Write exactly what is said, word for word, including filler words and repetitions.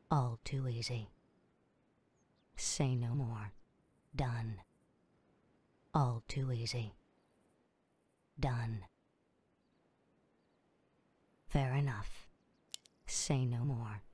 All too easy. Say no more. Done. All too easy. Done. Fair enough. Say no more.